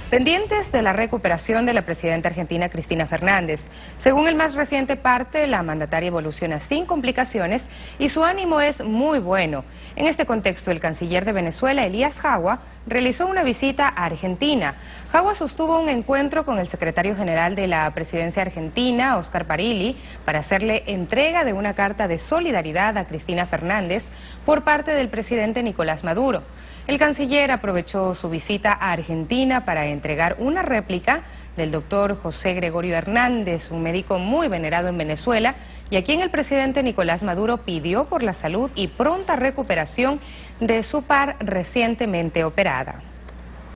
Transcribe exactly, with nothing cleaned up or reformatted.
Pendientes de la recuperación de la presidenta argentina Cristina Fernández. Según el más reciente parte, la mandataria evoluciona sin complicaciones y su ánimo es muy bueno. En este contexto, el canciller de Venezuela, Elías Jagua, realizó una visita a Argentina. Jagua sostuvo un encuentro con el secretario general de la presidencia argentina, Oscar Parilli, para hacerle entrega de una carta de solidaridad a Cristina Fernández por parte del presidente Nicolás Maduro. El canciller aprovechó su visita a Argentina para entregar una réplica del doctor José Gregorio Hernández, un médico muy venerado en Venezuela, y a quien el presidente Nicolás Maduro pidió por la salud y pronta recuperación de su par recientemente operada.